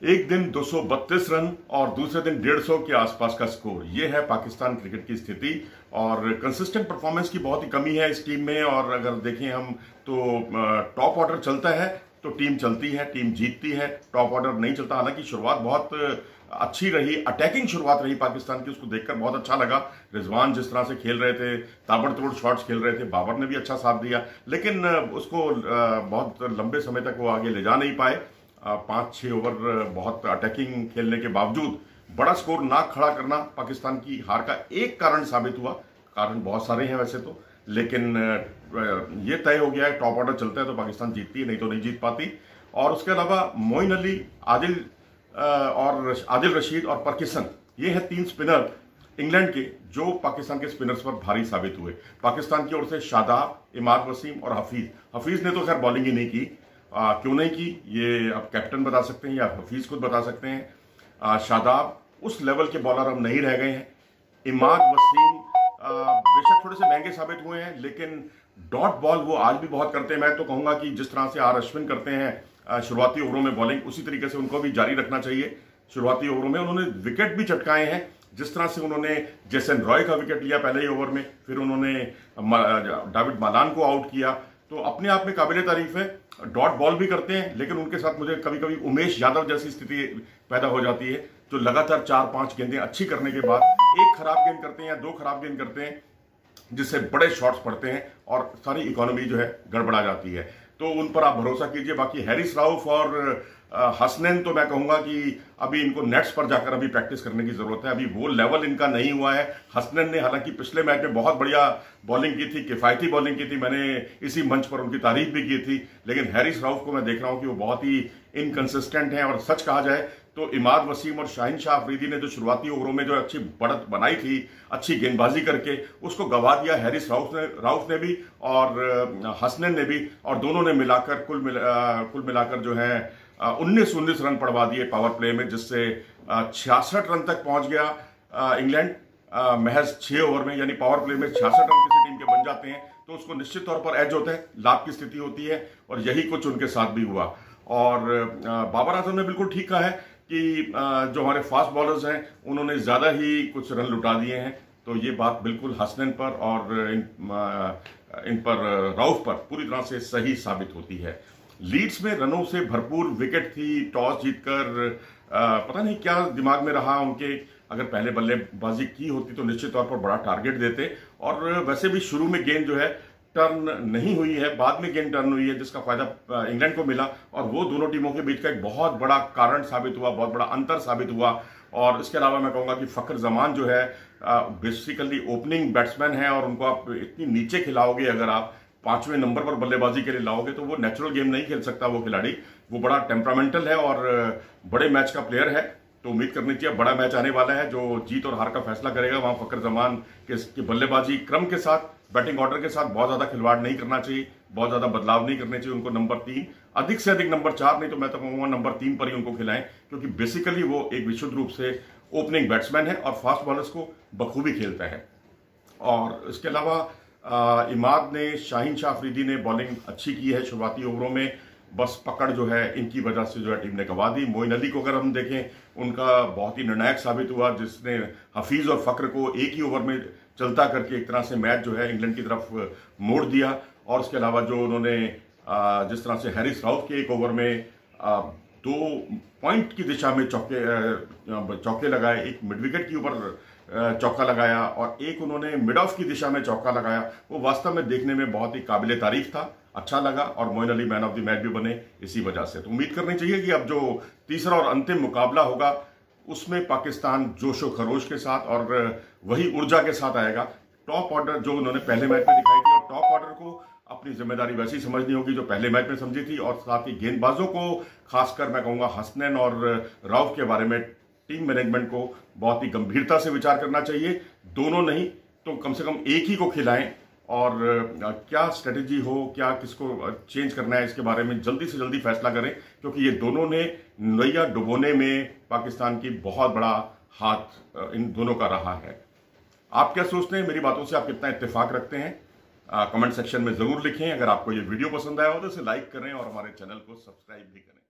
एक दिन 232 रन और दूसरे दिन 150 के आसपास का स्कोर। ये है पाकिस्तान क्रिकेट की स्थिति और कंसिस्टेंट परफॉर्मेंस की बहुत ही कमी है इस टीम में। और अगर देखें हम तो टॉप ऑर्डर चलता है तो टीम चलती है, टीम जीतती है। टॉप ऑर्डर नहीं चलता। हालांकि शुरुआत बहुत अच्छी रही, अटैकिंग शुरुआत रही पाकिस्तान की, उसको देखकर बहुत अच्छा लगा। रिजवान जिस तरह से खेल रहे थे, ताबड़तोड़ शॉट्स खेल रहे थे, बाबर ने भी अच्छा साथ दिया, लेकिन उसको बहुत लंबे समय तक वो आगे ले जा नहीं पाए। 5-6 ओवर बहुत अटैकिंग खेलने के बावजूद बड़ा स्कोर ना खड़ा करना पाकिस्तान की हार का एक कारण साबित हुआ। कारण बहुत सारे हैं वैसे तो, लेकिन ये तय हो गया है टॉप ऑर्डर चलता है तो पाकिस्तान जीतती है, नहीं तो नहीं जीत पाती। और उसके अलावा मोइन अली, आदिल रशीद और पाकिस्तान, ये है 3 स्पिनर इंग्लैंड के जो पाकिस्तान के स्पिनर्स पर भारी साबित हुए। पाकिस्तान की ओर से शादाब, इमाद वसीम और हफीज ने तो खैर बॉलिंग ही नहीं की। क्यों नहीं की ये अब कैप्टन बता सकते हैं या हफीज खुद बता सकते हैं। शादाब उस लेवल के बॉलर अब नहीं रह गए हैं। इमाद वसीम बेशक थोड़े से महंगे साबित हुए हैं, लेकिन डॉट बॉल वो आज भी बहुत करते हैं। मैं तो कहूंगा कि जिस तरह से आर अश्विन करते हैं शुरुआती ओवरों में बॉलिंग, उसी तरीके से उनको भी जारी रखना चाहिए। शुरुआती ओवरों में उन्होंने विकेट भी चटकाए हैं। जिस तरह से उन्होंने जेसन रॉय का विकेट लिया पहले ही ओवर में, फिर उन्होंने डेविड मालान को आउट किया, तो अपने आप में काबिले तारीफ है। डॉट बॉल भी करते हैं, लेकिन उनके साथ मुझे कभी कभी उमेश यादव जैसी स्थिति पैदा हो जाती है, जो लगातार 4-5 गेंदें अच्छी करने के बाद एक खराब गेंद करते हैं या 2 खराब गेंद करते हैं, जिससे बड़े शॉट्स पड़ते हैं और सारी इकोनॉमी जो है गड़बड़ा जाती है। तो उन पर आप भरोसा कीजिए। बाकी हैरिस राउफ और हसनैन तो मैं कहूंगा कि अभी इनको नेट्स पर जाकर अभी प्रैक्टिस करने की जरूरत है। अभी वो लेवल इनका नहीं हुआ है। हसनैन ने हालांकि पिछले मैच में बहुत बढ़िया बॉलिंग की थी, किफायती बॉलिंग की थी, मैंने इसी मंच पर उनकी तारीफ भी की थी, लेकिन हैरिस राउफ को मैं देख रहा हूं कि वो बहुत ही इनकंसिस्टेंट हैं। और सच कहा जाए तो इमाद वसीम और शाहीन शाह अफरीदी ने जो शुरुआती ओवरों में जो अच्छी बढ़त बनाई थी, अच्छी गेंदबाजी करके, उसको गवा दिया हैरिस राउफ ने भी और हसनैन ने भी, और दोनों ने मिलाकर कुल मिलाकर जो है 19 रन पड़वा दिए पावर प्ले में, जिससे 66 रन तक पहुंच गया इंग्लैंड महज 6 ओवर में। यानी पावर प्ले में 66 रन किसी टीम के बन जाते हैं तो उसको निश्चित तौर पर एज होता है, लाभ की स्थिति होती है, और यही कुछ उनके साथ भी हुआ। और बाबर आजम ने बिल्कुल ठीक कहा है कि जो हमारे फास्ट बॉलर्स हैं उन्होंने ज्यादा ही कुछ रन लुटा दिए हैं। तो ये बात बिल्कुल हसनैन पर और इन पर राउफ पर पूरी तरह से सही साबित होती है। लीड्स में रनों से भरपूर विकेट थी। टॉस जीतकर पता नहीं क्या दिमाग में रहा उनके, अगर पहले बल्लेबाजी की होती तो निश्चित तौर पर बड़ा टारगेट देते। और वैसे भी शुरू में गेंद जो है टर्न नहीं हुई है, बाद में गेंद टर्न हुई है, जिसका फायदा इंग्लैंड को मिला, और वो दोनों टीमों के बीच का एक बहुत बड़ा कारण साबित हुआ, बहुत बड़ा अंतर साबित हुआ। और इसके अलावा मैं कहूंगा कि फखर जमान जो है बेसिकली ओपनिंग बैट्समैन है, और उनको आप इतनी नीचे खिलाओगे, अगर आप 5वें नंबर पर बल्लेबाजी के लिए लाओगे तो वो नेचुरल गेम नहीं खेल सकता वो खिलाड़ी। वो बड़ा टेम्परामेंटल है और बड़े मैच का प्लेयर है। तो उम्मीद करनी चाहिए बड़ा मैच आने वाला है जो जीत और हार का फैसला करेगा। वहां फखर जमान के बल्लेबाजी क्रम के साथ, बैटिंग ऑर्डर के साथ बहुत ज्यादा खिलवाड़ नहीं करना चाहिए, बहुत ज्यादा बदलाव नहीं करने चाहिए। उनको नंबर 3, अधिक से अधिक नंबर 4, नहीं तो मैं तो कहूंगा नंबर 3 पर ही उनको खिलाएं, क्योंकि बेसिकली वो एक विशुद्ध रूप से ओपनिंग बैट्समैन है और फास्ट बॉलर्स को बखूबी खेलता है। और इसके अलावा इमाद ने, शाहीन शाह अफरीदी ने बॉलिंग अच्छी की है शुरुआती ओवरों में, बस पकड़ जो है इनकी वजह से जो है टीम ने गंवा दी। मोइन अली को अगर हम देखें, उनका बहुत ही निर्णायक साबित हुआ, जिसने हफीज और फक्र को एक ही ओवर में चलता करके एक तरह से मैच जो है इंग्लैंड की तरफ मोड़ दिया। और उसके अलावा जो उन्होंने जिस तरह से हैरिस राउफ के एक ओवर में 2 पॉइंट की दिशा में चौके लगाए, एक मिड विकेट के ऊपर चौका लगाया और एक उन्होंने मिड ऑफ की दिशा में चौका लगाया, वो वास्तव में देखने में बहुत ही काबिले तारीफ था, अच्छा लगा। और Moeen Ali man of the match भी बने इसी वजह से। तो उम्मीद करनी चाहिए कि अब जो तीसरा और अंतिम मुकाबला होगा उसमें पाकिस्तान जोशो खरोश के साथ और वही ऊर्जा के साथ आएगा। टॉप ऑर्डर जो उन्होंने पहले मैच में दिखाई थी, और टॉप ऑर्डर को अपनी जिम्मेदारी वैसी समझनी होगी जो पहले मैच में समझी थी। और साथ ही गेंदबाजों को, खासकर मैं कहूंगा हसनैन और राउफ के बारे में टीम मैनेजमेंट को बहुत ही गंभीरता से विचार करना चाहिए। दोनों नहीं तो कम से कम एक ही को खिलाएं, और क्या स्ट्रेटेजी हो, क्या किसको चेंज करना है, इसके बारे में जल्दी से जल्दी फैसला करें, क्योंकि ये दोनों ने नैया डुबोने में पाकिस्तान की बहुत बड़ा हाथ इन दोनों का रहा है। आप क्या सोचते हैं, मेरी बातों से आप कितना इत्तेफाक रखते हैं? कमेंट सेक्शन में जरूर लिखें। अगर आपको ये वीडियो पसंद आया हो तो इसे लाइक करें और हमारे चैनल को सब्सक्राइब भी करें।